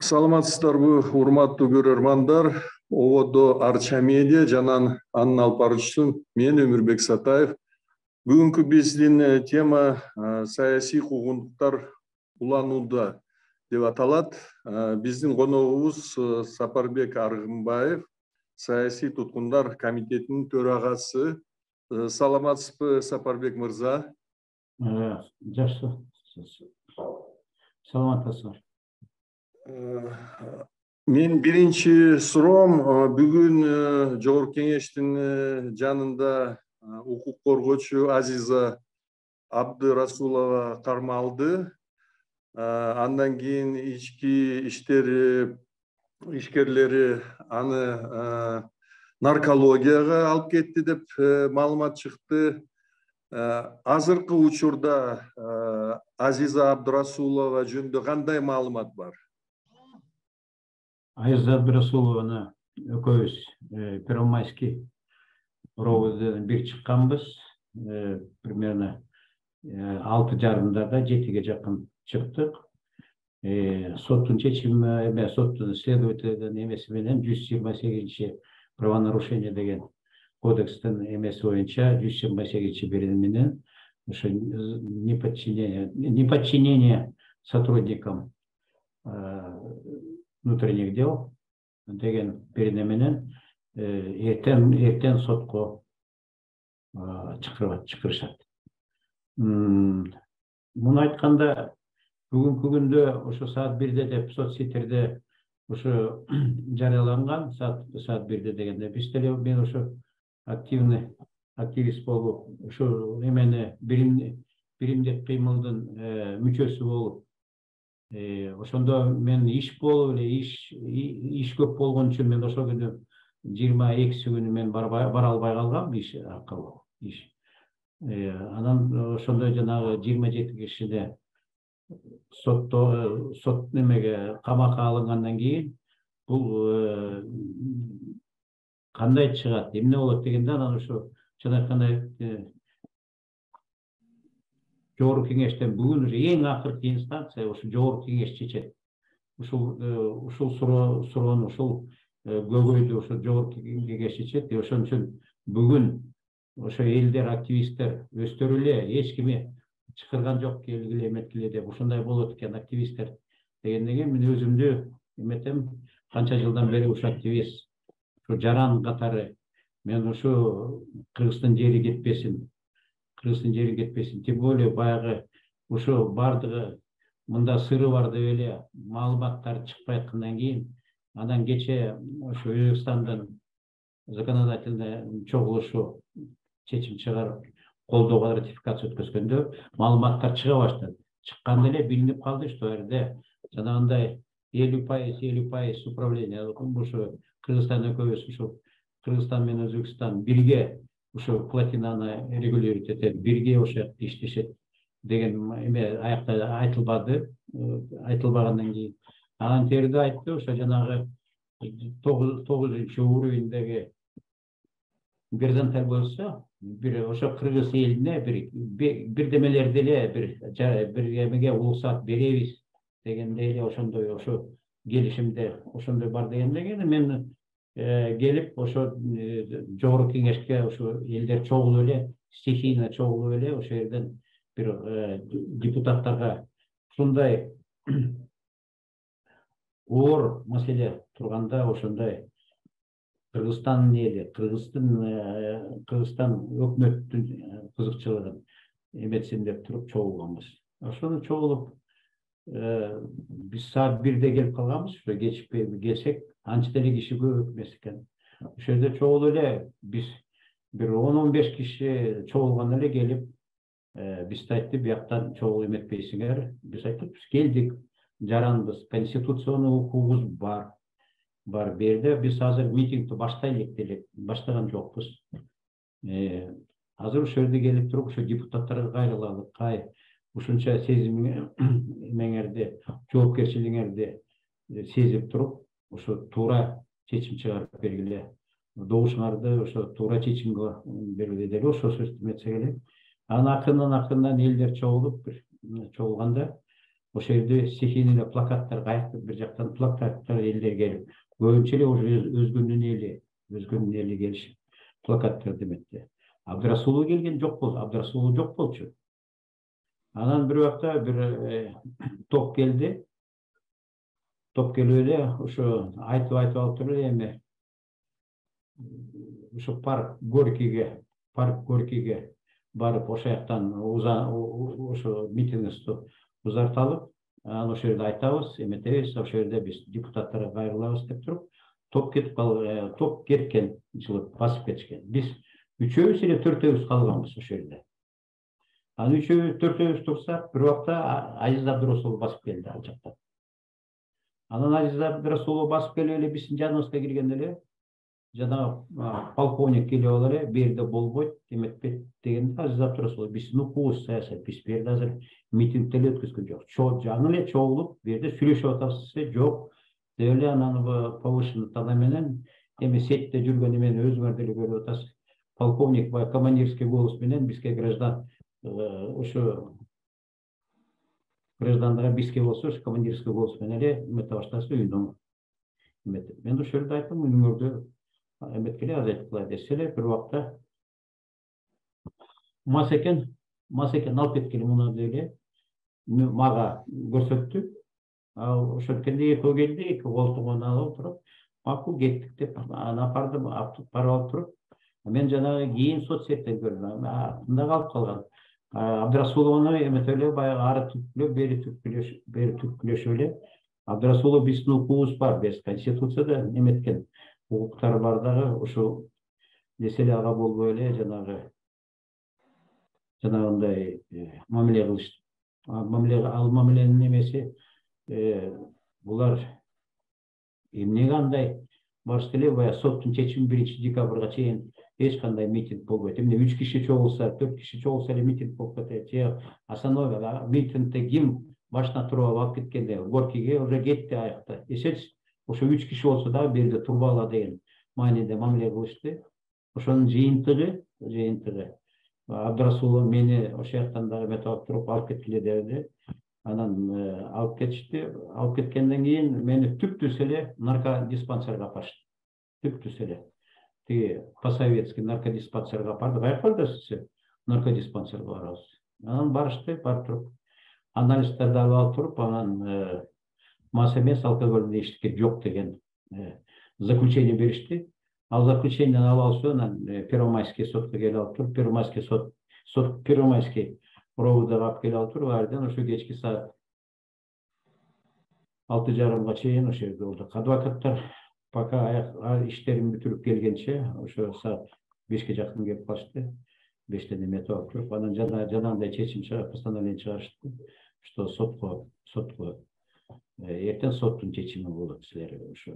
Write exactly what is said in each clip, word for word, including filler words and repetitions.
Саламатсыздарбы, урматтуу көрөрмандар. Ободо Арча медиа жанан анын алып баруучусу мен Өмүрбек Сатаев. Бүгүнкү биздин тема саясий куугунтуктар уланууда деп аталат. Биздин коногубуз Сапарбек Аргымбаев, саясий туткундар комитетинин төрагасы. Саламатсызбы, Сапарбек мырза? Жакшы. Саламатсызбы. Мен биринчи суроом, бүгүн Жогорку Кеңештин жанында укук коргоочу Азиза Абдырасулова кармалды. Андан кийин ички иштер ишкерлери аны наркологияга алып кетти деп маалымат чыкты. Азыркы учурда Азиза Абдырасулова жөнүндө кандай маалымат бар? Азиза Абдырасулованы экөөбүз Первомайский ровдон бир чыкканбыз. Примерно алты жарымдага жетиге жакын чыктык. Соттун чечими эме, соттун следовательдин эмеси менен жүз жыйырма сегизинчи правонарушение деген кодекстин эмеси боюнча жүз жыйырма сегизинчи беренеси менен ошо неподчинение неподчинение сотрудникам внутренних дел деген берене менен эртең эртең сотко чакырышат. Муну айтканда, бүгүнкү күндө ошо саат бирде деп соцсеттерде ошо жарыяланган, саат бирде дегенде биз деле мен ошо активный активист болуп, ошо эмени биримдик кыймылдын мүчөсү болуп, ошондо мен иш болуп эле иш иш көп болгон үчүн мен ошол күнү жыйырма экиси күнү мен бара албай калгам иш аркылуу иш. Анан ошондо жанагы жыйырма жети кишине сотто сот немеге камакка алынгандан кийин бул кандай чыгат, эмне болот дегенде, анан ошо жана айткандай Жогорку Кеңештен бүгүн уже эң акыркы инстанция ошо Жогорку Кеңеш чечет. Ушул ушул суроону, ушул көйгөйдү ошо Жогорку Кеңеш чечет. Ошон үчүн бүгүн ошо элдер, активисттер өздөрү эле эч кими чакырган жок, келгиле эметкиле деп, ошондой болот экен активисттер дегенден кийин мен өзүмдү эметем, канча жылдан бери ушу активист, ушу жаран катары мен ушу Кыргыздын жери кетпесин, Кыргыздын жери кетпесин, тем более баягы ушу бардыгы мында сыры бар деп эле маалыматтар чыкпай аткандан кийин, анан кече ошо Өзбекстандын законодательный чогулушу чечим чыгарып колдоого ратификация өткөзгөндө маалыматтар чыга баштады. Чыкканда эле билинип калды, что жерде жанагындай элүү пайыз элүү пайыз управление ушу Кыргызстан экөөбүз ушу Кыргызстан менен Өзбекстан бирге ушу платинаны регулировать этет, бирге ошо жакта иштешет деген эме аякта айтылбады, айтылбагандан кийин анан терде айтты, ошо жанагы тогузунчу уровеньдеги горизонталь болсо, бир ошо кыргыз элине бир бирдемелерди эле бир бир эмеге уруксат беребиз дегенде эле ошондой ошо келишимде ошондой бар дегенден кийин мен келип ошо Жогорку Кеңешке ошо элдер чогулуп эле, стихийно чогулуп эле ошо жерден бир депутаттарга ушундай оор маселе турганда ошондой Кыргызстандын эли, Кыргыздын Кыргызстан өкмөттүн кызыкчылыгын эметсин деп туруп чогулганбыз. Ошону чогулуп биз саат бирде келип калганбыз, ошо кечикпей келсек, анча деле киши көп эмес экен. Ошо жерде чогулуп эле биз бир он он беш киши чогулган эле келип, биз айтты, бияктан чогулуп эметпейсиңер. Биз айттык, биз келдик, жаранбыз, конституционный укугубуз бар. Бар берде, биз азыр митингди баштайлык делек, баштаган жокпуз. Азыр ошол жерде келип туруп, ошо депутаттарга кайрылалык, кай ушунча сезим эмеңерди, жоопкерчилигиңерди сезип туруп, ошо туура чечим чыгарып бергиле. Добушуңарды ошо туура чечимге бергиле деп ошо сөздү эметсе керек. Анан акырынан акырынан элдер чогулуп, чогулганда ошол жерде стихийный эле плакаттар, кайыктыр бир жактан плакаттар элдер келип, көбүнчө эле уже өзгөнүн эли, өзгөнүн эли келишип плакаттар деметти. Абдрасулов келген жок болду, Абдрасулов жок болчу. Анан бир убакта бир топ келди. Топ келип эле ошо айтып айтып алып туруп эле эми ошо парк Горькийге, парк Горькийге барып ошол жактан ошо митингибизди узарталып, анан ошол жерде айтабыз, эметебиз, ошол жерде биз депутаттарга кайрылабыз деп туруп, топ кетип калып, топ кеткен, жылы басып кетишкен. Биз үчөөбүз эле төртөөбүз калганбыз ошол жерде. Анан үчөөбүз төртөөбүз турсак, бир убакта Азиз Абдрасулов басып келди ал жактан. Анан Азиз Абдрасулов басып келип эле биздин жаныбызга киргенде эле жана полковник келип алып эле бул жерде болбойт, эметпейт дегенде Азиз Абдрасулов биздин укугубуз саясат, биз бул жерде азыр митинг деле өткөзгөн жок. Жаңы эле чогулуп, бул жерде сүйлөшүп атабыз десе, жок деп эле анан повышенный тона менен эми сетте жүргөн эмени өзүңөр деле көрүп атасыз. Полковник баягы командирский голос менен бизге граждан ошо граждандарга бизге болсо ошо командирский голос менен эле эмете баштаса үйүнөн эметип. Мен ошол жерде айттым, үйүңөрдө эметкеле азайткыла десе эле бир убакта мас экен, мас экен алып кеткеле муну деп эле мага көрсөттү. Ошо эткенде экөө келди, эки колтугун алып туруп, макул кеттик деп аны апардым, барып алып туруп, мен жанагы кийин соцсеттен көрдүм, артында калып калган. Абдрасуловну эметип эле баягы ары түрткүлөп, бери түрткүлөшүп, бери түрткүлөшүп эле. Абдрасулов биздин укугубуз бар, биз конституцияда эметкен укуктар бар дагы, ошол десе эле ага болбой эле жанагы жанагындай мамиле кылышты. Мамиле ал мамиленин немеси булар эмнеге андай барышты эле, баягы соттун чечими биринчи декабрга чейин эч кандай митинг болбойт. Эмне үч киши чогулса, төрт киши чогулса эле митинг болуп кетет. Же Асанова митингде ким башына туруп алып кеткенде Горькийге уже кетти аякта десечи, ошо үч киши болсо дагы бул жерде турбагыла деген мааниде мамиле кылышты. Ошонун жыйынтыгы, жыйынтыгы Абдрасулов мени ошол жактан дагы эметип алып туруп алып кеткиле деди. Анан алып кетишти. Алып кеткенден кийин мени түп-түз эле наркодиспансерге апарышты. Түп-түз эле. Тиги по-советски наркодиспансерге апарды. Каяка бардыңыз? Наркодиспансерге барабыз. Анан барышты, барып туруп анализдерди алып туруп, анан мас эмес, алкогольдүн эчтеке жок деген заключение беришти. Ал заключениени алып алып, анан Первомайский сотко келип алып туруп, Первомайский сот, сот Первомайский проводага алып келип алып туруп, ардан ошо кечки саат алты жарымга чейин ошол жерде болдук. Адвокаттар пока аяк иштерин бүтүрүп келгенче ошо саат бешке жакын келип калышты. Бештен эметип алып туруп, анан жана жанагындай чечим чыгып, постановление чыгарышты, что сотко, сотко эртең соттун чечими болот силер ошо.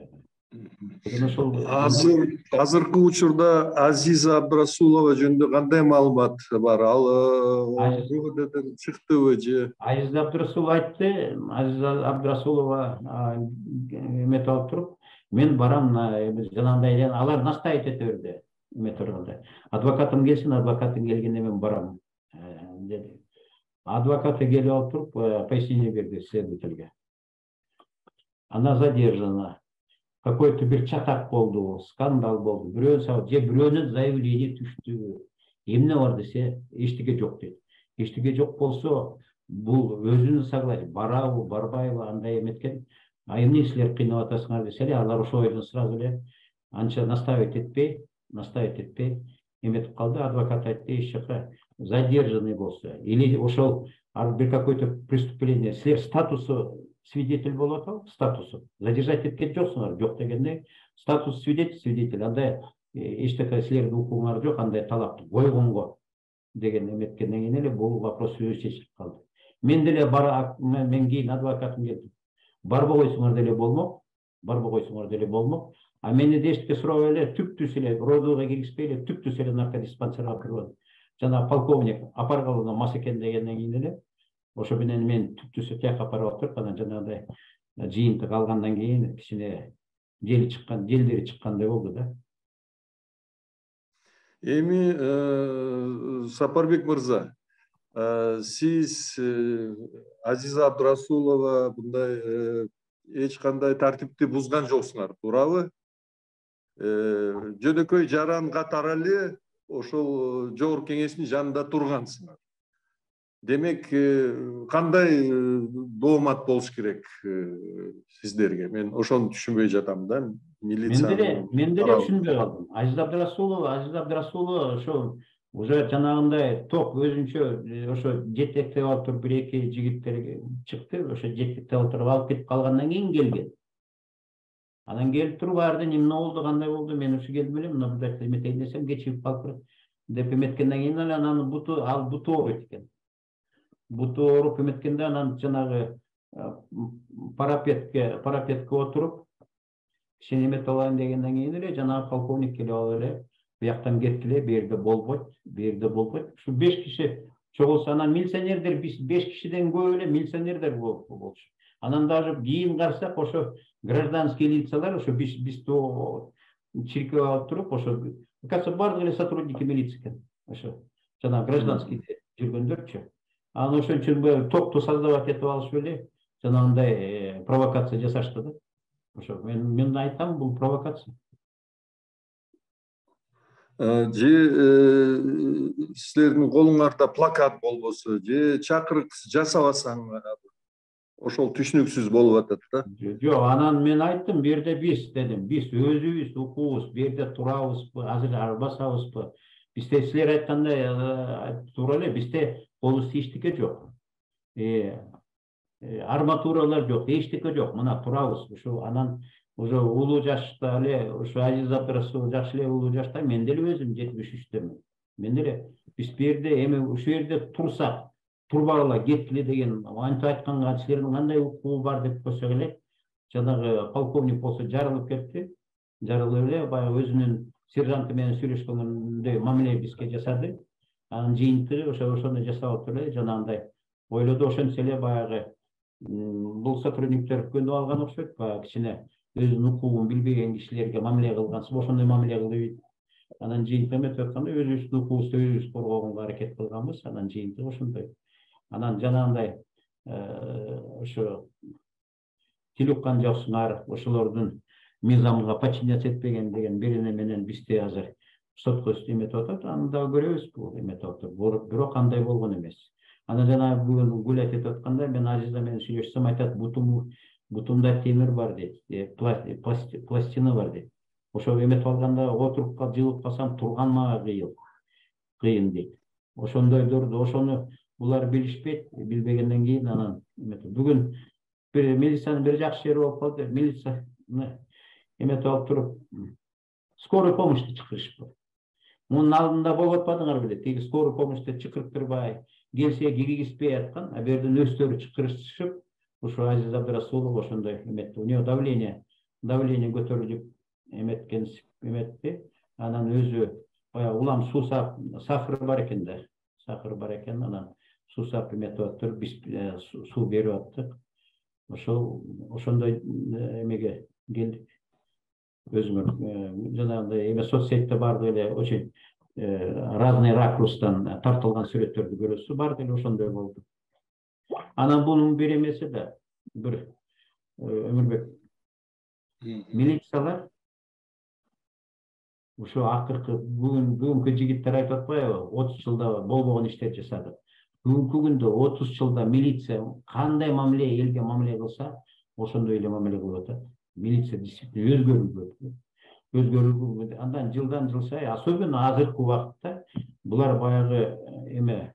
Азыр азыркы учурда Азиза Абдрасулова жөнүндө кандай маалымат бар? Ал РУВДден чыктыбы же? Азиз Абдрасулов айтты, Азиз Абдрасулова эметип алып туруп, мен барам, жанагындай алар настаивать эте берди. Адвокатым келсин, адвокатым келгенде мен барам деди. Адвокаты келип алып туруп, пояснение берди следовательге. Она задержана. Какой-то бир чатак болду, скандал болду. Бирөө сабак, же бирөөнүн заявление түштү. Эмне бар десе, эчтеке жок дейт. Эчтеке жок болсо, бул өзүнүн согласиеси, барабы, барбайбы, андай эметкен. А эмне силер кыйнап атасыңар десе эле, алар ошол ойдон сразу эле анча настаивать этпей, настаивать этпей эметип калды. Адвокат айтты, эч жака задержанный болсо, или ошол бир какой-то преступление, силер статусу свидетель болуп атабы, статусу. Задержать эткен жоксуңар, жок дегенде, статус свидетель, свидетель, андай эчтеке силердин укугуңар жок, андай талапты койгонго деген эметкенден кийин эле бул вопрос өзү чечилип калды. Мен деле бар, мен кийин адвокатым келди. Барбай койсуңар деле болмок, барбай койсуңар деле болмок. А мени эчтеке сурабай эле түп-түз эле родового киргизбей эле түп-түз эле наркодиспансерге алып кирген. Жана полковник апаргалына мас экен дегенден кийин эле ошо менен мен түп-түз тияка апарып алып туруп, анан жанагындай жыйынтык алгандан кийин кичине жели чыккан, желдери чыккандай болду да. Эми Сапарбек мырза, Сиз Азиза Абдрасулова мындай эч кандай тартипти бузган жоксуңар, туурабы? Жөнөкөй жаран катары эле ошол жогорку кеңештин жанында тургансыңар. Демек, кандай доомат болуш керек сиздерге? Мен ошону түшүнбөй жатам да. Милициянын. Мен деле түшүнбөй калдым. Азиза Абдрасулова, Азиза Абдрасулова ошо уже жанагындай топ өзүнчө ошо жетектеп алып туруп бир эки жигиттер чыкты, ошо жетектеп алып туруп алып кетип калгандан кийин келген. Анан келип туруп баардын эмне болду, кандай болду, мен ушу келдим эле, мына мындай эметейин десем кечигип калып деп эметкенден кийин эле анан буту ал буту ооруйт экен. Буту ооруп эметкенде анан жанагы парапетке парапетке отуруп кичине эмете алайын дегенден кийин эле жанагы полковник келип алып эле бияктан кеткиле, бу жерде болбойт, бу жерде болбойт. Ушу беш киши чогулса, анан милиционердер беш кишиден көп эле милиционердер болчу. Анан даже кийин карасак, ошо гражданский лицалар ошо биз то чиркеп алып туруп, ошо кажется бардык эле сотрудники милиция экен. Ошо жана гражданский жүргөндөрчү. Анан ошон үчүн топту создавать этип алышып эле жанагындай провокация жасашты да. Ошо мен мен айтам, бул провокация. Же силердин колуңарда плакат болбосо, же чакырык жасабасаң, ошол түшүнүксүз болуп атат да. Жок, анан мен айттым, бу жерде биз дедим, биз өзүбүз укуубуз, бу жерде турабызбы, азыр арбасабызбы? Бизде силер айткандай туура эле, бизде полусту эчтеке жок. Арматуралар жок, эчтеке жок. Мына турабыз. Ушу анан уже улуу жашта эле, ушу Азиза Абдрасулова жакшы эле улуу жашта, мен деле өзүм жетимиш үчтөмүн. Мен деле биз бу жерде эми ушул жерде турсак, турбагыла кеткиле деген, антип айтканга силердин кандай укугу бар деп койсок эле, жанагы полковник болсо жарылып кетти. Жарылып эле баягы өзүнүн сержанты менен сүйлөшкөндөй мамиле бизге жасады. Анын жыйынтыгы ошо ошону жасап эле жанагындай ойлоду. Ошентсе эле баягы бул сотрудниктер көнүп алган окшойт, баягы кичине өзүнүн укугун билбеген кишилерге мамиле кылгансып, ошондой мамиле кылып. Анан жыйынтыгы эметип атканда өзүбүздүн укугубузду өзүбүз коргогонго аракет кылганбыз. Анан жыйынтыгы ошондой. Анан жанагындай ошо тилуккан жоксуңар, ошолордун мыйзамга подчиняться этпеген деген бирине менен бизде азыр сотко эметип атат. Аны да көрөбүз, бул эметип атат. Бирок кандай болгон эмес. Анан жана бүгүн гулять этип атканда мен Азиза менен сүйлөшсөм, айтат, бутум бутумда темир бар дейт, пластина бар дейт. Ошо эметип алганда отуруп жылып калсам турган мага кыйын, кыйын дейт. Ошондойдорду, ошону булар билишпейт, билбегенден кийин анан бүгүн бир милициянын бир жакшы жери болуп калды. Милицияны эметип алып туруп скорый помощьты чакырышпы. Мунун алдында болуп атпадыңар беле, тиги скорый помощьты чакыртырбай, келсе киргизбей аткан, а берден өздөрү чакырышып, ушу Азиза Абдрасулова ошондой эметти. У нее давление, давление көтөрүлүп эметкен эметти. Анан өзү баягы улам суусап, сахар бар экен да. Сахар бар экен, анан суусап эметип атып, биз суу берип аттык. Ошол ошондой эмеге келдик. Өзүңөр жанагындай эме соцсетте бардык эле очень разный ракурстан тартылган сүрөттөрдү көрөсүз, бардык эле ошондой болду. Анан бунун бир эмеси да, бир Өмүрбек, милициялар ушу акыркы бүгүн бүгүнкү жигиттер айтып атпайбы, отуз жылда болбогон иштер жасадык. Бүгүнкү күндө отуз жылда милиция кандай мамиле элге мамиле кылса, ошондой эле мамиле кылып атат. Милиция действительно өзгөрүлгөн. Өзгөрүлгөн. Андан жылдан жыл сайын, особенно азыркы убакытта булар баягы эме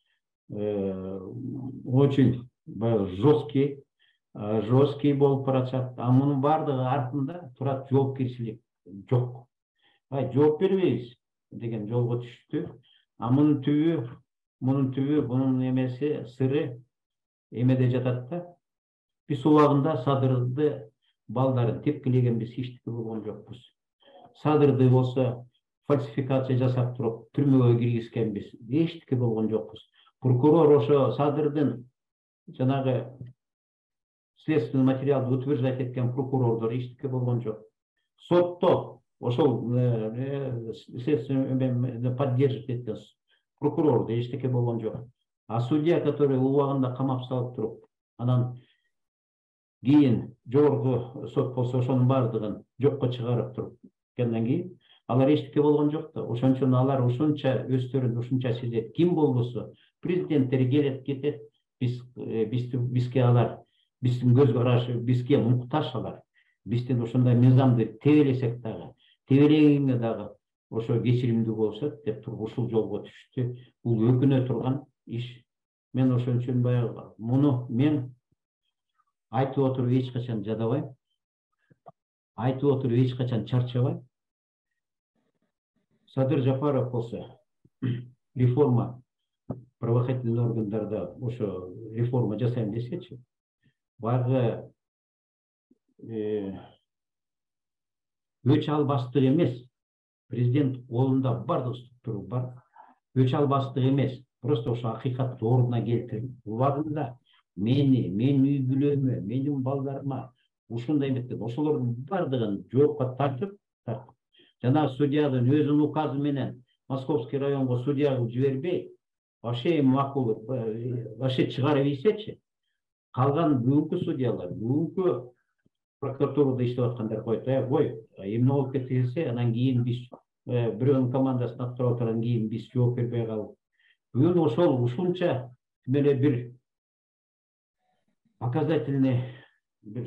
очень баягы жесткий, жесткий болуп баратат. А мунун бардыгы артында турат жоопкерчилик жок. Ай, жооп бербейбиз деген жолго түштү. А мунун түбү, мунун түбү, бунун эмеси, сыры эмеде жатат да. Биз убагында Садырды балдарын тепкилеген биз эчтеке болгон жокпуз. Садырды болсо фальсификация жасап туруп түрмөгө киргизген биз эчтеке болгон жокпуз. Прокурор ошо Садырдын жанагы следственный материалды утверждать эткен прокурордор эчтеке болгон жок. Сотто ошол следственный поддерживать эткен прокурорду эчтеке болгон жок. А судья, который убагында камап салып туруп, анан кийин жогорку сот болсо ошонун баардыгын жокко чыгарып туруп кеткенден кийин алар эчтеке болгон жок да. Ошон үчүн алар ушунча өздөрүн ушунча сезет. Ким болбосо президенттер келет кетет, биз бизге алар биздин көз караш, бизге муктаж алар. Биздин ошондой мыйзамды тебелесек дагы, тебелегенге дагы ошо кечиримдүү болушат деп туруп ушул жолго түштү. Бул өкүнө турган иш. Мен ошон үчүн баягы муну мен айтып отуруп эч качан жадабайм. Айтып отуруп эч качан чарчабайм. Садыр Жапаров болсо реформа правоохранительный органдарда ошо реформа жасайм десечи, баягы өч албастык эмес, президент колунда бардык структура бар. Өч албастык эмес, просто ошо акыйкатты ордуна келтирип, убагында мени, менин үй бүлөмө, менин балдарыма ушундай эмес, ошолордун бардыгын жоопко тартып, тартып. Жана судьянын өзүнүн указы менен Московский районго судья кылып жибербей, вообще макул, вообще чыгарып ийсечи, калган бүгүнкү судьялар, бүгүнкү прокуратурада иштеп аткандар коет, э, кой, эмне болуп кетти десе, анан кийин биз бирөөнүн командасын аттырып отурган кийин биз жооп бербей калып. Бүгүн ошол ушунча эле бир показательный бир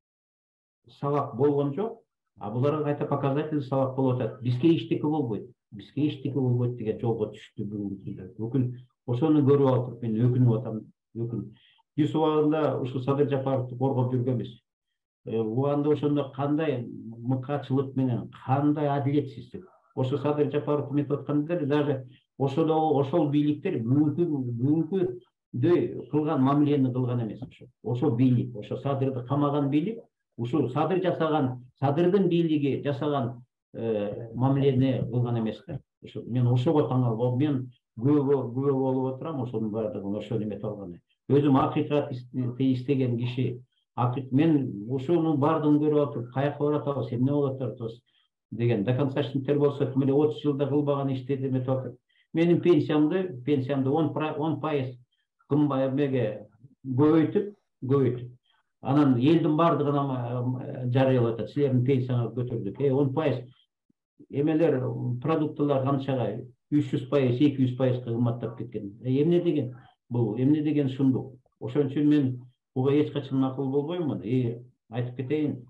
сабак болгон жок. А буларга кайта показательный сабак болуп атат. Бизге эчтеке болбойт. Бизге эчтеке болбойт деген жолго түштү бүгүнкү күндө. Бүкүл ошону көрүп атып мен өкүнүп атам. Өкүн. Биз убагында ушул Садыр Жапаровду коргоп жүргөнбүз. Убагында ошондо кандай мыкаачылык менен, кандай адилетсиздик. Ошо Садыр Жапаров метип аткандар даже ошол ошол бийликтер бүгүнкү бүгүнкүдөй кылган мамилени кылган эмес ошо. Ошо бийлик, ошо Садырды камаган бийлик, ушул Садыр жасаган, Садырдын бийлиги жасаган мамилени кылган эмес да. Ошо мен ошого таң калып, мен күбө күбө болуп отурам ошонун баардыгын ошо эметип алганы. Өзүм акыйкат истеген киши, мен ошонун баардыгын көрүп отуруп, каяка баратабыз, эмне болуп атабыз деген доконцачниктер болсо, мына отуз жылда кылбаган иштерди эметип атат. Менин пенсиямды, пенсиямды он пайыз кымбайбеге көбөйтүп, көбөйтүп. Анан элдин баардыгына жарыялап атат. Силердин пенсияңарды көтөрдүк. Э, он пайыз эмелер, продуктылар канчага? үч жүз пайыз, эки жүз пайыз кымбаттап кеткен. Эмне деген? Бул эмне деген шундук? Ошон үчүн мен буга эч качан макул болбоймун. И айтып кетейин.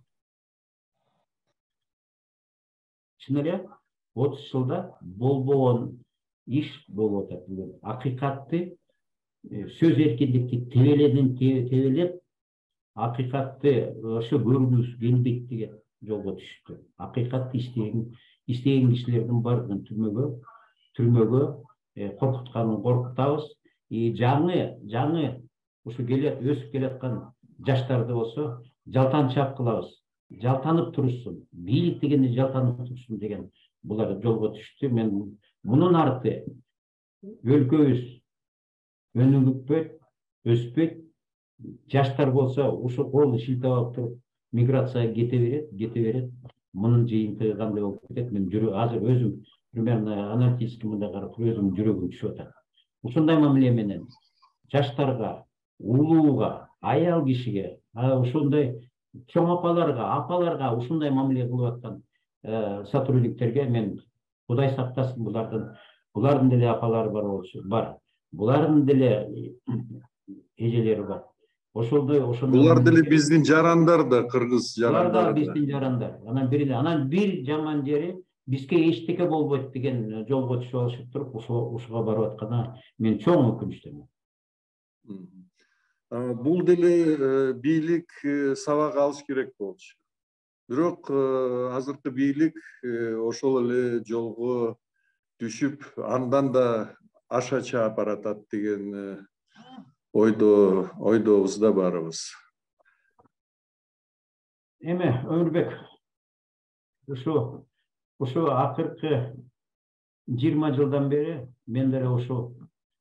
Чын эле отуз жылда болбогон иш болуп атат бүгүн. Акыйкатты, сөз эркиндикти тебеледен тебелеп, акыйкатты ошо көргүбүз келбейт деген жолго түштү. Акыйкатты иштеген иштеген кишилердин баардыгын түрмөгө, түрмөгө коркутканын коркутабыз. И жаңы, жаңы ушу келет, өсүп келаткан жаштарды болсо жалтанчаак кылабыз. Жалтанып турушсун, бийлик дегенде жалтанып турушсун деген булар жолго түштү. Мен мунун арты өлкөбүз өнүгүппөйт, өспөйт. Жаштар болсо ушул колун шилтеп алып туруп миграцияга кете берет, кете берет. Мунун жыйынтыгы кандай болуп кетет? Мен жүрөк азыр өзүм примерно аналитический мындай карап өзүм жүрөгүм түшүп атат. Ушундай мамиле менен жаштарга, улууга, аял кишиге, ушундай чоң апаларга, апаларга ушундай мамиле кылып аткан сотрудниктерге мен Кудай сактасын, булардын булардын деле апалары бар болчу, бар. Булардын деле эжелери бар. Ошондой ошондой булар деле биздин жарандар да, кыргыз жарандары да. Булар да биздин жарандар. Анан бир анан бир жаман жери бизге эчтеке болбойт деген жолго түшүп алышып туруп, ушуга барып аткана мен чоң өкүнүчтөмүн. Бул деле бийлик сабак алыш керек болчу. Бирок азыркы бийлик ошол эле жолго түшүп, андан да аша чаап баратат деген ойдо ойдобуз да барыбыз. Эме Өмүрбек, ушу ушу акыркы жыйырма жылдан бери мен деле ушу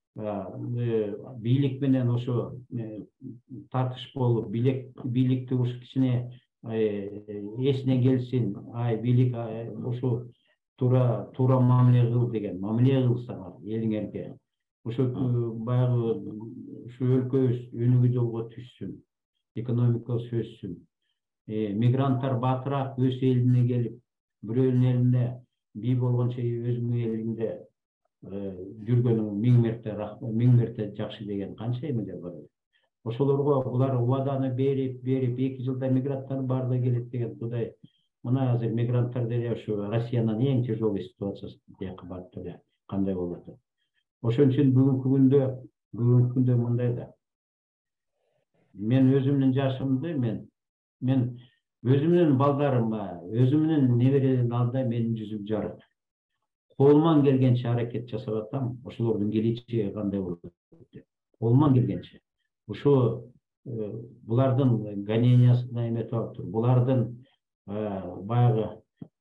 бийлик менен ушу тартыш болуп, бийликти ушу кичине эсине келсин, ай бийлик ушу туура туура мамиле кыл деген, мамиле кылсаңар элиңерге, Ошо баягы ушу өлкөбүз өнүгүү жолго түшсүн, экономикасы өссүн, мигранттар батыраак өз элине келип, бирөөнүн элине бий болгончо өзүңүн элиңде жүргөнүң миң мерте миң мерте жакшы деген канча эмелер бар эле. Ошолорго булар убаданы берип, берип эки жылда мигранттар баардыгы келет деген Кудай. Мына азыр мигранттар деле ушу Россиянын эң тяжелый ситуациясы жакка барып эле кандай болуп атат. Ошон үчүн бүгүнкү күндө, бүгүнкү күндө мындай да. Мен өзүмдүн жашымды, мен мен өзүмдүн балдарыма, өзүмдүн неберелердин алдында менин жүзүм жарык. Колуман келгенче аракет жасап атам, ошолордун келечеги кандай болот деп. Колуман келгенче. Ошо булардын гонениясына эметип атып, булардын баягы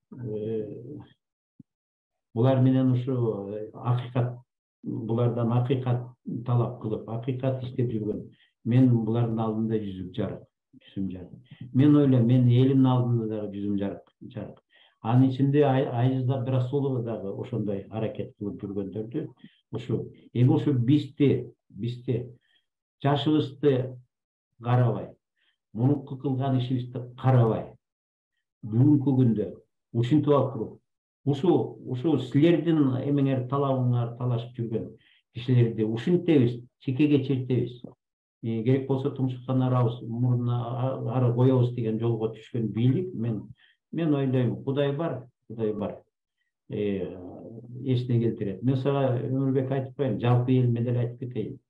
булар менен ушу акыйкат, булардан акыйкат талап кылып, акыйкат иштеп жүргөн. Мен булардын алдында жүзүм жарык, жүзүм жарык. Мен ойлойм, мен элимдин алдында дагы жүзүм жарык, жарык. Анын ичинде Айызда Бирасулова дагы ошондой аракет кылып жүргөндөрдү. Ушу эми ушу бизди, бизди жашыбызды карабай, мурунку кылган ишибизди карабай, бүгүнкү күндө ушинтип алып туруп, ушу ушу силердин эмеңер талабыңар талашып жүргөн кишилерди ушинтебиз, чекеге чертебиз. Керек болсо тумшуктан арабыз, мурдуна ары коебуз деген жолго түшкөн бийлик, мен мен ойлойм, Кудай бар, Кудай бар. Эсине келтирет. Мен сага Өмүрбек айтып коеюн, жалпы элиме деле айтып кетейин.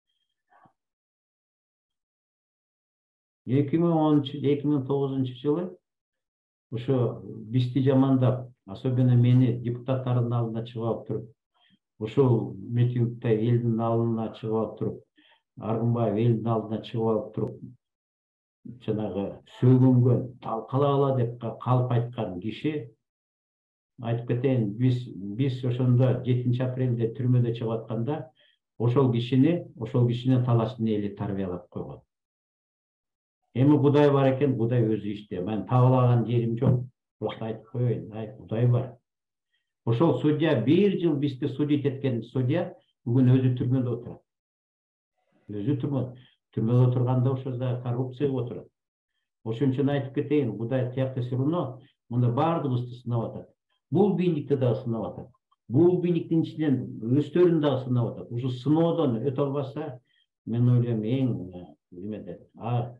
эки миң онунчу эки миң тогузунчу жылы ошо бизди жамандап, особенно мени депутаттардын алдына чыгып алып туруп, ошол митингде элдин алдына чыгып алып туруп, Аргынбаев элдин алдына чыгып алып туруп, жанагы сөгөнгөн, талкалагыла деп калп айткан киши, айтып кетейин, биз биз ошондо жетинчи апрелде түрмөдө чыгып атканда, ошол кишини, ошол кишини талаштын эли тарбиялап койгон. Эми Кудай бар экен, Кудай өзү иште. Мен табалаган жерим жок. Просто айтып коеюн, ай Кудай бар. Ошол судья бир жыл бизди судить эткен судья бүгүн өзү түрмөдө отурат. Өзү түрмөдө. Түрмөдө отурганда ошо да коррупцияга отурат. Ошон үчүн айтып кетейин, Кудай тиякты все равно мына баардыгыбызды сынап атат. Бул бийликти дагы сынап атат. Бул бийликтин ичинен өздөрүн дагы сынап атат. Ушу сыноодон өтө албаса, мен ойлойм эң эмеде, а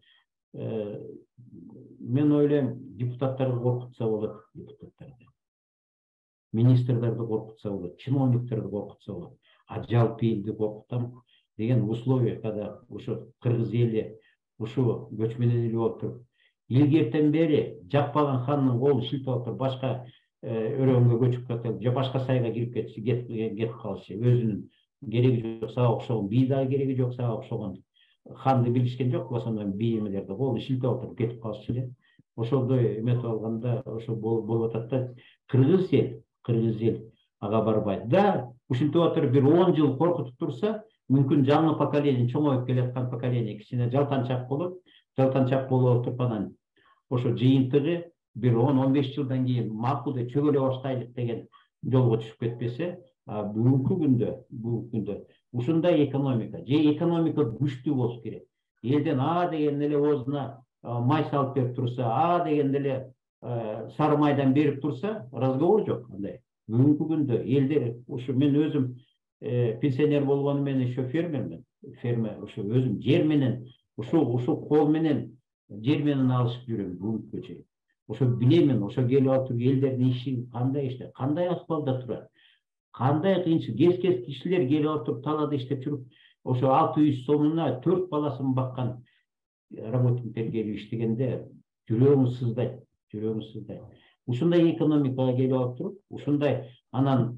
мен ойлойм, депутаттарды коркутса болот, депутаттарды. Министрлерди коркутса болот, чиновниктерди коркутса болот. А жалпы элди коркутам деген условия, когда ушу кыргыз эли ушу көчмөн эли болуп туруп, илгертен бери жаппаган хандын колу шилтеп отуруп, башка өрөөнгө көчүп кетип, же башка сайга кирип кетиши, кетип калышы, өзүнүн кереги жок, сага окшогон, бий дагы кереги жок, сага окшогон ханды билишкен жок, ошондой бий эмелерди колу шилтеп отуруп кетип калышы эле. Ошондой эметип алганда, ошо болуп атат да, кыргыз эл, кыргыз эл ага барбайт. Да, ушинтип отуруп бир он жыл коркутуп турса, мүмкүн жаңы поколение, чоңоюп келаткан поколение кичине жалтанчак болот, жалтанчак болуп отуруп анан ошо жыйынтыгы бир он он беш жылдан кийин макул деп чөгөлө баштайлык деген жолго түшүп кетпесе, бүгүнкү күндө, бүгүнкү күндө ушундай экономика, же экономика күчтүү болуш керек. Элден а деген эле оозуна май салып берип турса, а деген эле сары майдан берип турса, разговор жок андай. Бүгүнкү күндө элдер, ушу мен өзүм пенсионер болгону менен еще фермермин, фермер, ушу өзүм жер менен, ушу ушу кол менен жер менен алышып жүрөм бүгүнкү чейин. Ошо билемин, ошо келип атып элдердин иши кандай иштеп, кандай акыбалда турат, кандай кыйынчылык, кез-кез кишилер келип атып талаада иштеп жүрүп, ошо алты жүз сомуна төрт баласын баккан работниктер келип иштегенде жүрөгүң сыздайт, жүрөгүң сыздайт. Ушундай экономикага келип алып туруп, ушундай анан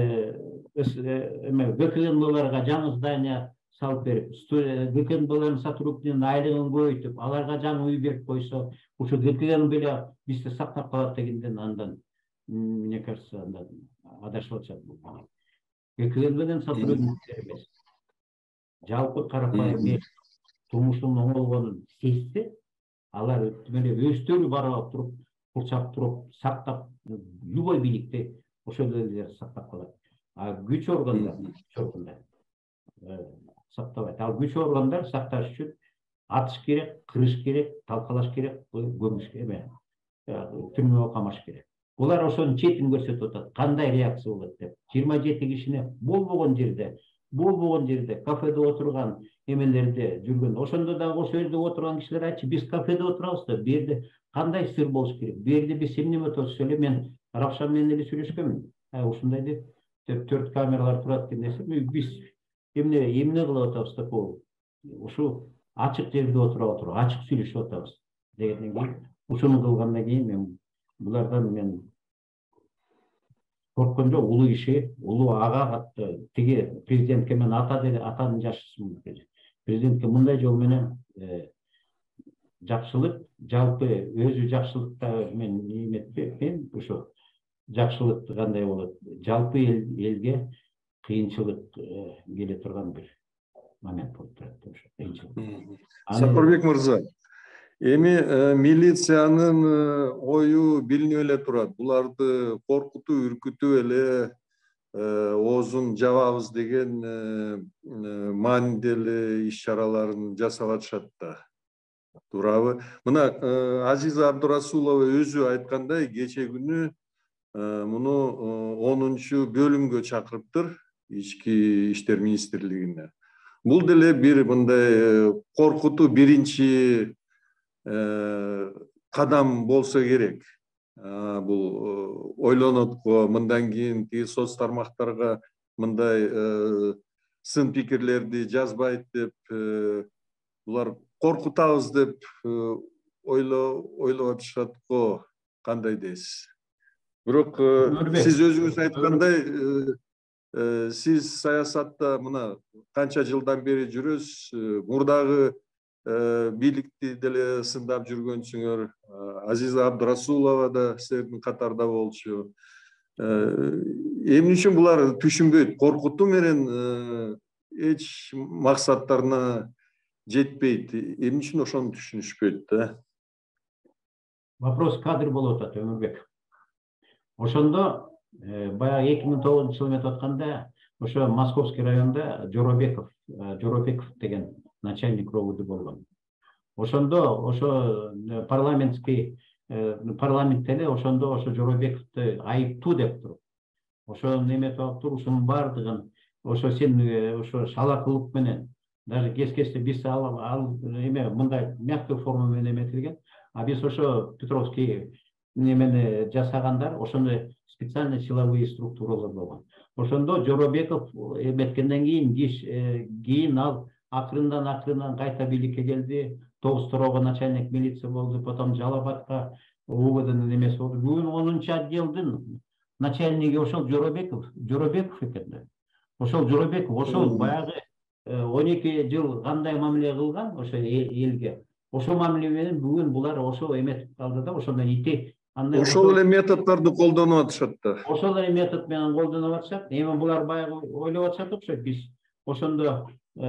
эме ГКНБларга жаңы здание салып берип, ГКНБлардын сотрудниктеринин айлыгын көбөйтүп, аларга жаңы үй берип койсо, ушу ГКНБ бизди сактап калат дегенден андан, мне кажется, андан адашып атышат. ГКНБнын сотрудниктери эмес. Жалпы карапайым эл турмушунун оңолгонун сезсе, алар өздөрү барып алып туруп, курчап туруп, сактап, любой бийликти ошол элдер сактап калат. А күч органдар, күч органдар сактабайт. Ал күч органдар сакташ үчүн атыш керек, кырыш керек, талкалаш керек, көмүш эме, түрмөгө камаш керек. Булар ошонун четин көрсөтүп атат. Кандай реакция болот деп. жыйырма жети кишине болбогон жерде, болбогон жерде, кафеде отурган эмелерде жүргөн. Ошондо дагы ошол жерде отурган кишилер айтчу, биз кафеде отурабыз да, бу жерде кандай сыр болуш керек? Бу жерде биз эмне өтөбүз эле, мен Равшан менен эле сүйлөшкөнмүн. Ушундай деп, төрт камералар турат деген нерсе. Биз эмне эмне кылып атабыз деп, бул ушу ачык жерде отуруп отуруп, ачык сүйлөшүп атабыз дегенден кийин, ушуну кылгандан кийин мен булардан мен корккон жок. Улуу киши, улуу ага катты, тиги президентке мен ата деди, атанын жашысымын деди. Президентке мындай жол менен жакшылык, жалпы өзү жакшылыкта мен эметпейм, ушу жакшылык кандай болот, жалпы элге кыйынчылык келе турган бир момент болуп турат. Сапарбек мырза, эми милициянын ою билинип эле турат. Буларды коркутуу, үркүтүп эле оозун жабабыз деген маанидели иш-чараларын жасап атышат да. Туурабы? Мына Азиза Абдурасулова өзү айткандай, кече күнү муну онунчу бөлүмгө чакырыптыр, ички иштер министрлигине. Бул деле бир мындай коркутуу биринчи кадам болсо керек. Бул ойлонот го, мындан кийин тиги соц тармактарга мындай сын пикирлерди жазбайт деп, булар коркутабыз деп ойлоп атышат го. Кандай дейсиз? Бирок сиз өзүңүз айткандай, сиз саясатта мына канча жылдан бери жүрөсүз, мурдагы бийликти деле сындап жүргөнсүңөр. Азиза Абдурасулова да силердин катарда болчу. Эмне үчүн булар түшүнбөйт? Коркутуу менен эч максаттарына жетпейт. Эмне үчүн ошону түшүнүшпөйт да? Вопрос кадр болуп атат, Өмүрбек. Ошондо баягы эки миң тогузунчу жылы мен атканда, ошо Московский районда Жоробеков, Жоробеков деген начальник ровд болгон. Ошондо ошо парламентский парламентте эле ошондо ошо Жоробековду айыптуу деп туруп, ошо неметип алып туруп, ушунун баардыгын ошо сен ошо шалакылык менен, даже кес-кесте биз ал ал эме мындай мягкий форма менен эметилген, а биз ошо Петровский немени жасагандар, ошондой специальный силовые структуралар болгон. Ошондо Жоробеков эметкенден кийин кийин ал акырындан акырындан кайта бийликке келди. Тоғызтұрауға начальник милиция болду, потом Жалабатка УВДнын немеси болду. Бүгүн онунчу отделдин начальниги ошол Жоробеков, Жоробеков экен да. Ошол Жоробеков, ошол баягы он эки жыл кандай мамиле кылган ошо элге. Ошол мамиле менен бүгүн булар ошо эметип калды да, ошондон ити. Ошол эле методдорду колдонуп атышат да. Ошол эле метод менен колдонуп атышат. Эми булар баягы ойлоп атышат окшойт. Биз ошондо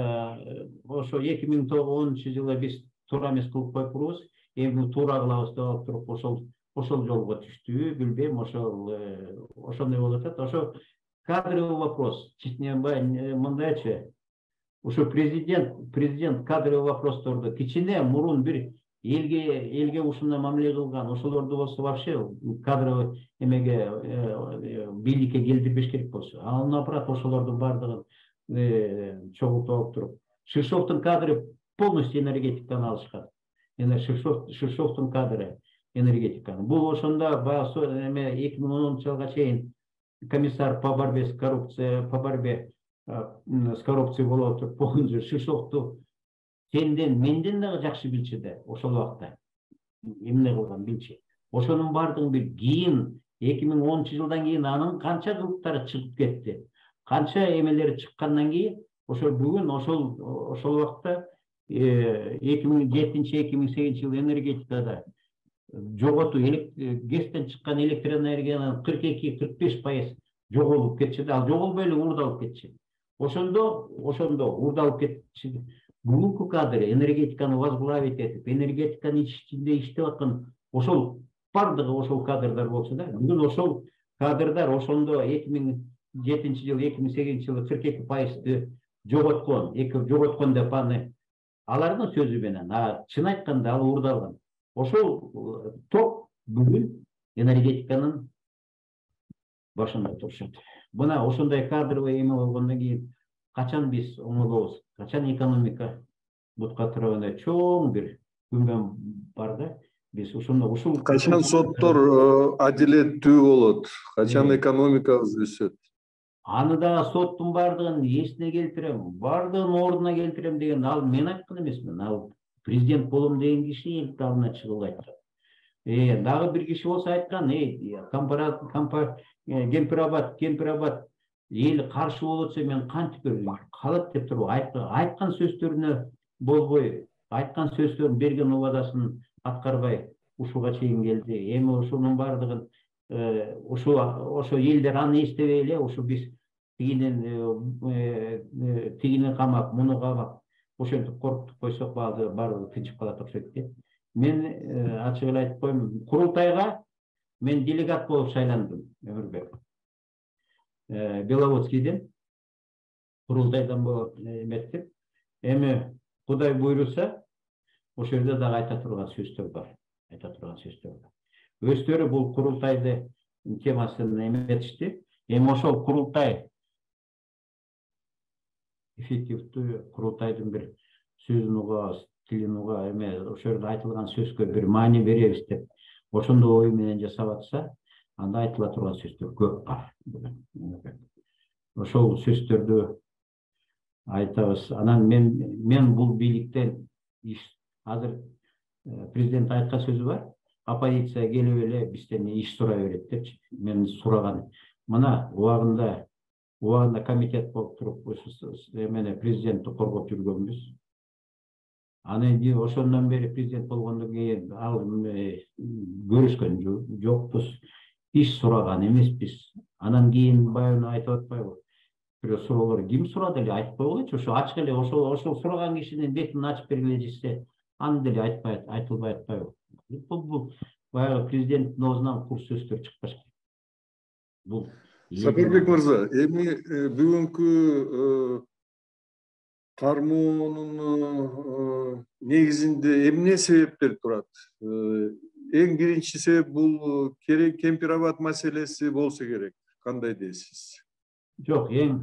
ошо эки миң онунчу жылы биз туура эмес кылып койпурбуз. Эми туура кылабыз деп алып туруп ошол ошол жолго түштү, билбейм, ошол ошондой болуп атат. Ошо кадровый вопрос. Мындайчы, ошо президент президент кадровый вопросторду кичине мурун бир элге элге ушундай мамиле кылган, ошолорду болсо вообще кадровый эмеге бийликке келдирбеш керек болчу. А наоборот, ошолордун баардыгын чогултуп алып туруп, Шишовдун кадры полностью энергетиканы алышкан. Шишов Шишовдун кадры энергетиканы. Бул ошондо баягы эме эки миң онунчу жылга чейин комиссар по борьбе с коррупцией, по борьбе с коррупцией болуп туруп, полностью Шишовду сенден менден дагы жакшы билчү да, ошол убакта эмне кылган билчү. Ошонун баардыгын бир кийин эки миң онунчу жылдан кийин анын канча кылыктары чыгып кетти, канча эмелери чыккандан кийин ошол бүгүн ошол ошол убакта эки миң жетинчи эки миң сегизинчи жылы энергетикада жоготуу, гэстен чыккан электр энергиянын кырк эки кырк беш пайыз жоголуп кетчү да, ал жоголбой эле уурдалып кетчү. Ошондо ошондо уурдалып кетчү. Бүгүнкү кадр энергетиканы возглавить этип, энергетиканын ичинде иштеп аткан ошол бардыгы ошол кадрдар болчу да. Бүгүн ошол кадрдар ошондо эки миң жетинчи жылы, эки миң сегизинчи жылы кырк эки пайызды жоготкон, эки жоготкон деп аны алардын сөзү менен, а чын айтканда ал уурдалган. Ошол топ бүгүн энергетиканын башында турушат. Мына ошондой кадровый эме болгондон кийин качан биз оңолобуз, качан экономика бутка турабына чоң бир күмөн бар да. Биз ушуну ушул качан соттор адилеттүү болот, качан экономикабыз өсөт. Аны дагы соттун бардыгын эсине келтирем, бардыгын ордуна келтирем деген ал мен айткан эмесмин. Ал президент болом деген киши элдин алдына чыгып айткан. Э, дагы бир киши болсо айткан, э, компарат, компа, Кемпирабад, Кемпирабад эл каршы болот десе мен кантип калат деп туруп айткан сөздөрүнө болбой, айткан сөздөрүн берген убадасын аткарбай ушуга чейин келди. Эми ушунун бардыгын ошо ошо элдер аны эстебей эле, ошо биз тигинен тигини камап, муну камап, ошентип коркутуп койсок баардыгы тынчып калат окшойт да. Мен ачык эле айтып коеюн, курултайга мен делегат болуп шайландым, Өмүрбек. Беловодскийден курултайдан болуп эметтип. Эми Кудай буйруса, ошол жерде дагы айта турган сөздөр бар. Айта турган сөздөр бар. Өздөрү бул курултайды темасын эметишти. Эми ошол курултай эффективдүү курултайдын бир сөзүн угабыз, тилин уга эме ошол жерде айтылган сөзгө бир маани беребиз деп ошондой ой менен жасап атса, анда айтыла турган сөздөр көп бар. Ошол сөздөрдү айтабыз. Анан мен мен бул бийликтен азыр президент айткан сөзү бар. Оппозиция келип эле бизден иш сурай берет депчи. Мен сураган. Мына убагында убагында комитет болуп туруп, эмени президентти коргоп жүргөнбүз. Анан ошондон бери президент болгондон кийин ал көрүшкөн жокпуз. Иш сураган эмеспиз. Анан кийин баягы айтып атпайбы? Бирөө суроолор ким сурады эле айтып койгулачы. Ошо ачык эле ошол ошол сураган кишинин бетин ачып бергиле десе, аны деле айтпай айтылбай атпайбы? Бул баягы президенттин оозунан кур сөздөр чыкпаш. Бул Сапарбек мырза, эми бүгүнкү кармоонун негизинде эмне себептер турат? Эң биринчи себеп бул керек Кемпирабад маселеси болсо керек. Кандай дейсиз? Жок, эң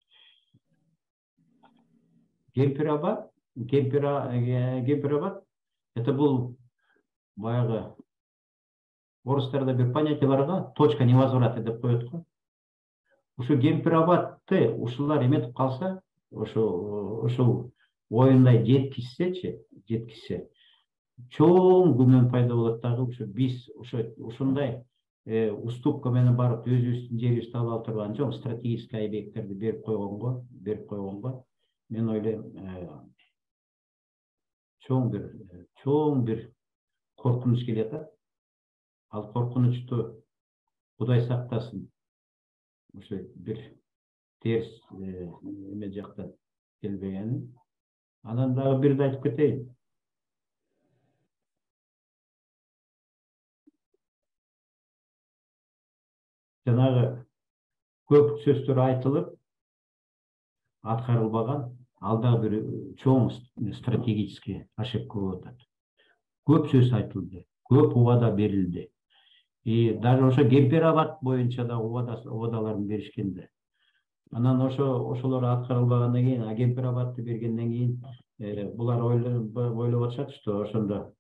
Кемпирабад, Кемпирабад это бул баягы орустарда бир понятие бар го, точка невозврата деп коет го. Ушу Кемпирабадты ушулар эметип калса, ошо ошол оюндай жеткизсечи, жеткизсе, чоң күмөн пайда болот дагы. Ушу биз ошо ушундай уступка менен барып өзүбүздүн жерибизди ала турган жок, стратегический объекттерди берип койгонго, берип койгонго мен ойлойм чоң бир чоң бир коркунуч келатат. Ал коркунучту Кудай сактасын. Ошо бир терс эме жактан келбегени. Анан дагы бирди айтып кетейин. Жанагы көп сөздөр айтылып аткарылбаган, ал дагы бир чоң стратегический ошибка болуп атат. Көп сөз айтылды, көп убада берилди. И даже ошо Кемпирабад боюнча да убадаларын беришкенде. Анан ошо ошолор аткарылбагандан кийин, а Кемпирабадты бергенден кийин булар ойлоп атышат, что ошондо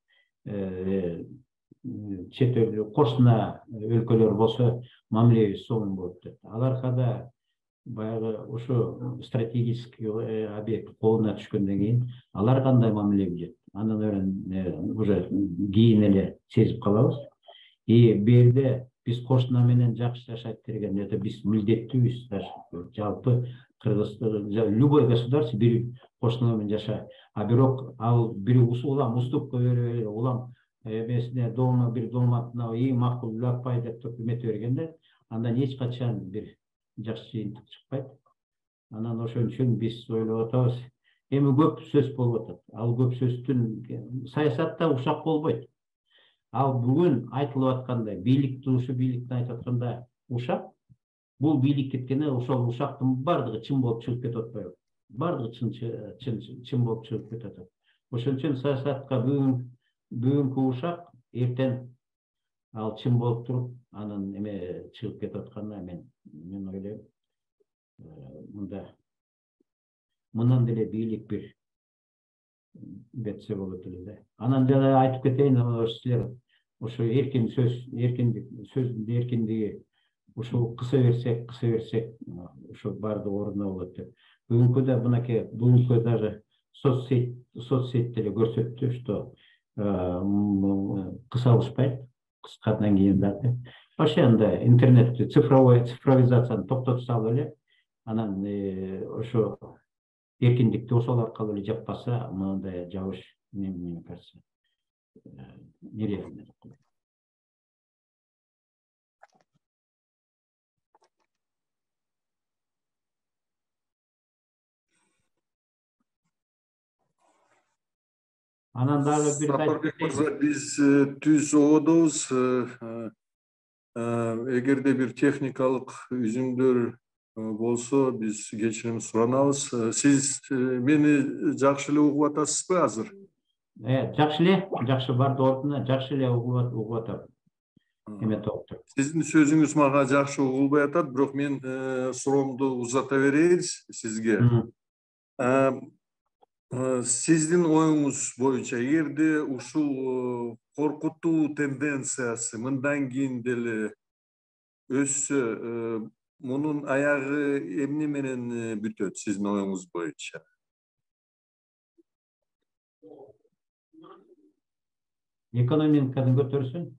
чет эл кошуна өлкөлөр болсо мамилебиз сонун болот деп. Ал аркада баягы ошо стратегический объект колуна түшкөндөн кийин алар кандай мамиле билет? Андан уже кийин эле сезип калабыз. И берде биз кошуна менен жакшы жашайт деген, это биз милдеттүүбүз. Жалпы Кыргызстан, любой государство бир кошуна менен жашайт. А бирок ал бир улам уступка берип, улам эмесине дома бир дооматына эң макул лаппай деп туруп эмете бергенде, андан эч качан бир жакшы жыйынтык чыкпайт. Анан ошон үчүн биз ойлоп атабыз. Эми көп сөз болуп атат. Ал көп сөздүн саясатта ушак болбойт. Ал бүгүн айтылып аткандай, бийликти ушу бийликтин айтып атканда ушак, бул бийлик кеткенде ошол ушактын бардыгы чын болуп чыгып кетип атпайбы? бардыгы чын чын чын болуп чыгып кетет. Ошон үчүн саясатка бүгүн бүгүнкү ушак эртең ал чын болуп туруп анын эме чыгып кетип атканына мен мен ойлойм. Мында мындан деле бийлик бир бетсе болот эле да. Анан деле айтып кетейин, ошо силер ошо эркин сөз, эркиндик, сөздүн эркиндиги ушул кыса берсек, кыса берсек, ошо баардыгы ордуна болот деп. Бүгүнкү да мынакей бүгүнкү даже соцсет соцсет деле көрсөттү, что кысалышпайт, кыскандан кийин дагы. Ошондо интернетти цифровой цифровизацияны токтотуп салып эле, анан ошо эркиндикти ошол аркылуу эле жаппаса, мындай жабыш мне кажется нереально. Анан дагы бир Сапарбек мырза, биз түз ободобуз. Эгерде бир техникалык үзүңдөр болсо, биз кечирим суранабыз. Сиз мени жакшы эле угуп атасызбы азыр? Э, жакшы эле, жакшы барды ордуна, жакшы эле угуп угуп атам. Эме токтор. Сиздин сөзүңүз мага жакшы угулбай атат, бирок мен суроомду узата берейин сизге. Сиздин оюңуз боюнча, эгерде ушул коркутуу тенденциясы мындан кийин деле өссө, мунун аягы эмне менен бүтөт сиздин оюңуз боюнча? Экономиканы көтөрсүн,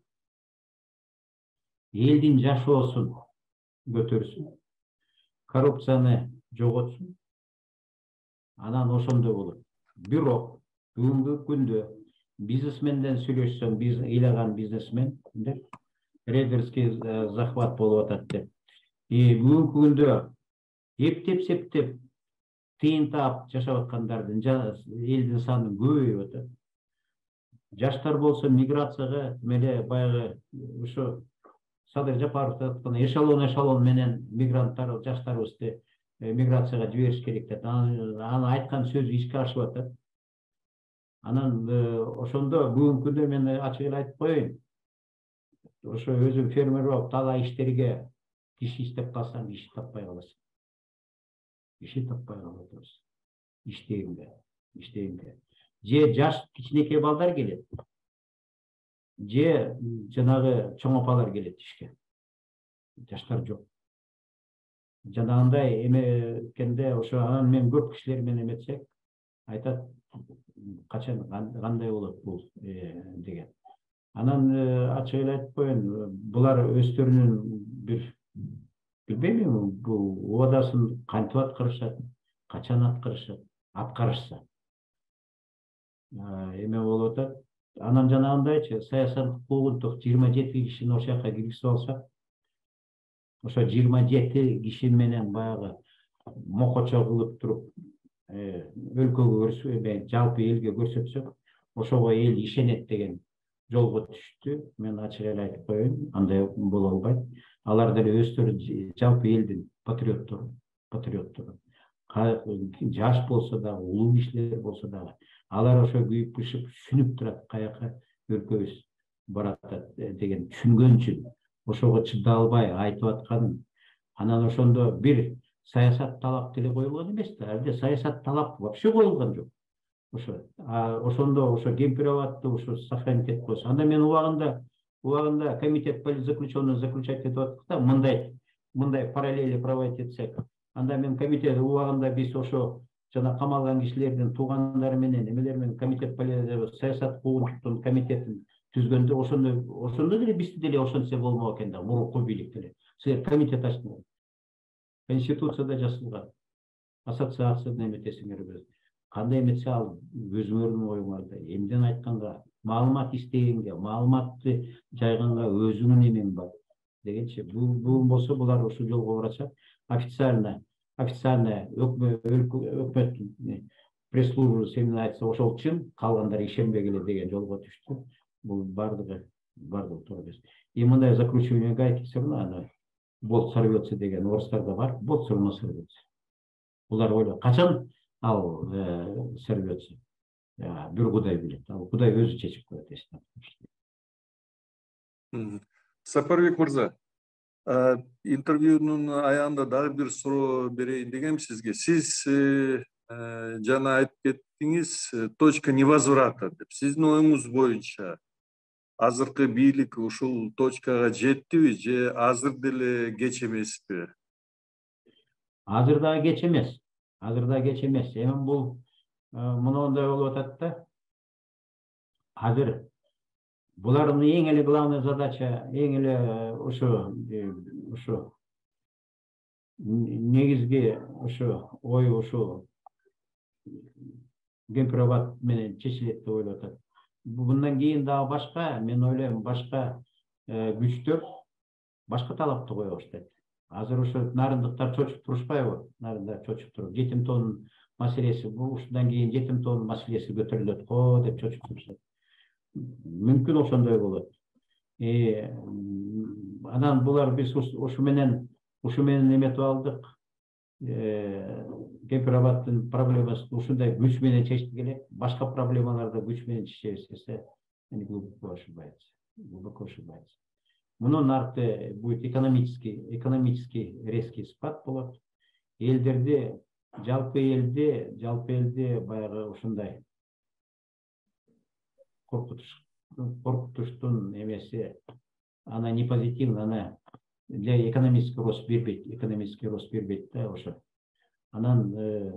элдин жашоосун көтөрсүн, коррупцияны жоготсун, анан ошондой болот. Бирок бүгүнкү күндө бизнесменден сүйлөшсөм, биз ыйлаган бизнесмендер рейдерский захват болуп атат деп. И бүгүнкү күндө эптеп септеп тыйын таап жашап аткандардын элдин саны көбөйүп атат. Жаштар болсо миграцияга меле баягы ошо Садыр Жапаров айткан эшелон эшелон менен мигранттар жаштарыбызды миграцияга жибериш керек деп. Анын айткан сөзү ишке ашып атат. Анан ошондо бүгүнкү күндө мен ачык эле айтып коеюн. Ошо өзүң фермер болуп талай иштерге киши иштеп калсаң, иш таппай каласың. Иши таппай калат. Иштегенге, иштегенге. Же жаш кичинекей балдар келет. Же жанагы чоң апалар келет ишке. Жаштар жок. Жанагындай эметкенде ошо анан мен көп кишилер менен эметсек айтат, качан кандай болот бул деген. Анан ачык эле айтып коеюн, булар өздөрүнүн бир билбейм, бул убадасын кантип аткарышат, качан аткарышат, аткарышса эме болуп атат. Анан жанагындайчы саясат куугунтук жыйырма жети кишини ошол жака киргизип алсак, ошо жыйырма жети киши менен баягы мокочо кылып туруп өлкөгө көрсөтсөк, жалпы элге көрсөтсөк, ошого эл ишенет деген жолго түштү. Мен ачык эле айтып коеюн, андай боло албайт. Алар деле өздөрү жалпы элдин патриоттору, патриоттору. Жаш болсо дагы, улуу кишилер болсо дагы, алар ошо күйүп пышып түшүнүп турат каяка өлкөбүз барат деген түшүнгөн үчүн ошого чыда албай айтып атканын. Анан ошондо бир саясат талап деле коюлган эмес да, элде саясат талап вообще коюлган жок. Ошо ошондо ошо кемпироватты ошо сохранить этип койсо. Анда мен убагында убагында комитет политзаключенный заключать этип аттык да, мындай мындай параллели проводить этсек. Анда мен комитет убагында биз ошо жана камалган кишилердин туугандары менен эмелер менен комитет саясат куугунтуктун комитетин түзгөндө ошондо ошондо деле бизде деле ошентсе болмок экен да, мурунку бийлик деле. Силер комитет ачтыңар. Конституцияда жазылган. Ассоциацияны эметесиңер. Кандай эметсе ал өзүңөрдүн оюңарда. Эмден айтканга, маалымат издегенге, маалыматты жайганга өзүңүн эмең бар дегенче. Бүгүн болсо булар ошол жолго барачак. Официально официально өкмөт пресс-служба эмне айтса ошол чын, калгандары ишенбегиле деген жолго түштү. Бул бардыгы бардыгы туура эмес. И мындай заключение гайки все равно аны болт сорвется деген орустарда бар, болт все равно сорвется. Булар ойлойт, качан ал сервечи бир Кудай билет. Ал Кудай өзү чечип коет эчтене. Сапарбек мырза, интервьюнун аягында дагы бир суроо берейин дегем сизге. Сиз жана айтып кеттиңиз точка невозврата деп. Сиздин оюңуз боюнча азыркы бийлик ушул точкага жеттиби же азыр деле кеч эмеспи? Азыр дагы кеч эмес. Азыр дагы кеч эмес. Эми бул мындай болуп атат да. Азыр булардын эң эле главный задача, эң эле ошо ошо негизги ошо ой ошо Гемпирабад менен чечилет деп ойлоп атат. Bundan кийин дагы башка, мен ойлойм, башка күчтөр башка талапты кое баштайт. Азыр ошо нарындыктар чочуп турушпайбы? Нарындар чочуп туруп, жетим тонн маселеси, бул ушундан кийин жетим тонн маселеси көтөрүлөт го деп чочуп турушат. Мүмкүн ошондой болот. Анан булар биз ушу менен ушу менен эметип алдык. Гемпирабадтын проблемасын ушундай күч менен чечти келет. Башка проблемаларды күч менен чечебиз десе, они глубоко ошибаются. Глубоко ошибаются. Мунун арты будет экономический, экономический резкий спад болот. Элдерде, жалпы элде, жалпы элде баягы ушундай коркутуш, коркутуштун эмеси, она не позитивна, она для экономический рост бербейт, экономический рост бербейт да ошо. Анан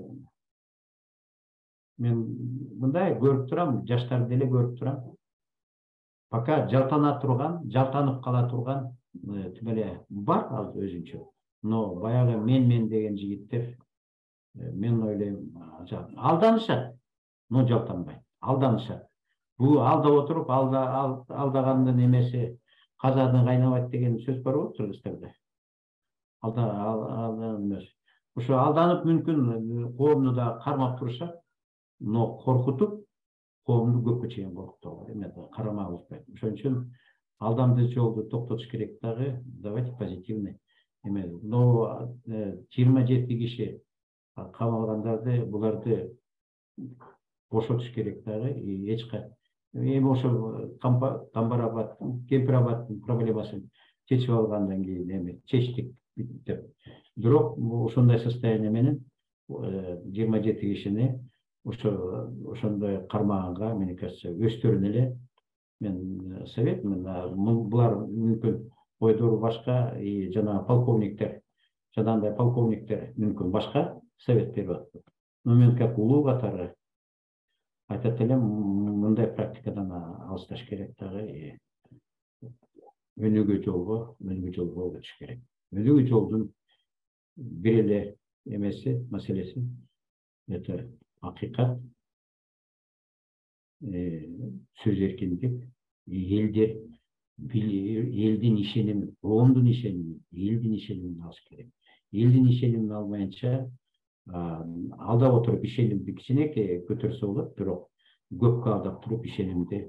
мен мындай көрүп турам, жаштарды деле көрүп турам. Пока жалтана турган, жалтанып кала турган тимеле бар ал өзүнчө. Но баягы мен мен деген жигиттер мен ойлойм алданышат, но жалтанбайт. Алданышат. Бул алдап отуруп, алда алдагандын эмеси казаны кайнабайт деген сөз бар го кыргыздарда. Алда алдан эмес. Ошо алданып мүмкүн коомду да кармап турушат, но коркутуп коомду көпкө чейин коркутуу эме карамак узбайт. Ошон үчүн алдамды жолду токтотуш керек дагы. Давайте позитивный эме. Но жыйырма жети киши камалгандарды, буларды бошотуш керек дагы. Эч качан эми ошо Камбарабад, Гемпирабадтын проблемасын чечип алгандан кийин эми чечтик деп. Бирок ошондой состояние менен жыйырма жети кишини ошо ошондой кармаганга, мне кажется, өздөрүн эле мен совет, мен булар мүмкүн ойдору башка, и жана полковниктер, жанагындай полковниктер мүмкүн башка совет берип атат. Но мен как улуу катары айтат элем, мындай практикадан алысташ керек дагы. Өнүгүү жолго, өнүгүү жолго өтүш керек. Өнүгүү жолдун бир эле эмеси, маселеси это акыйкат, сөз эркиндик, элдер, элдин ишеними, коомдун ишеними, элдин ишенимин алыш керек. Элдин ишенимин албайынча алдап отуруп ишенимди кичинекей көтөрсө болот, бирок көпкө алдап туруп ишенимди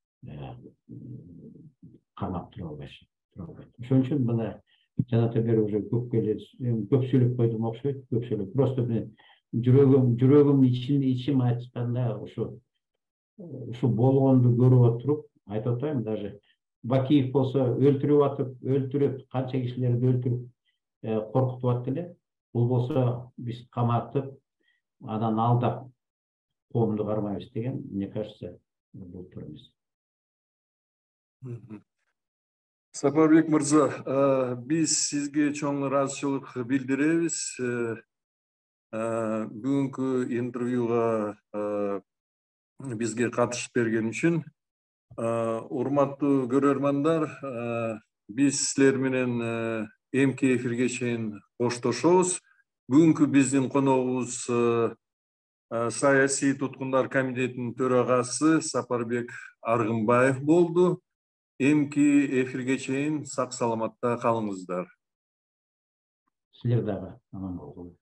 кармап тура албайсың. Ошон үчүн мына жаната бери уже көп көп сүйлөп койдум окшойт, көп сүйлөп. Просто мен жүрөгүм, жүрөгүм ичин ичим айтканда ошо ушу болгонду көрүп отуруп айтып атайм, даже Бакиев болсо өлтүрүп атып, өлтүрүп, канча кишилерди өлтүрүп коркутуп атты эле. Бул болсо биз каматып, анан алдап коомду кармайбыз деген, мне кажется, бул туура эмес. Сапарбек мырза, биз сизге чоң ыраазычылык билдиребиз. Бүгүнкү интервьюга бизге катышып берген үчүн. Урматтуу көрөрмандар, биз силер менен эмки эфирге чейин коштошобуз. Бүгүнкү биздин коногубуз саясий туткундар комитетинин төрагасы Сапарбек Аргынбаев болду. Эмки эфирге чейин сак саламатта калыңыздар. Силер дагы аман болуңуздар.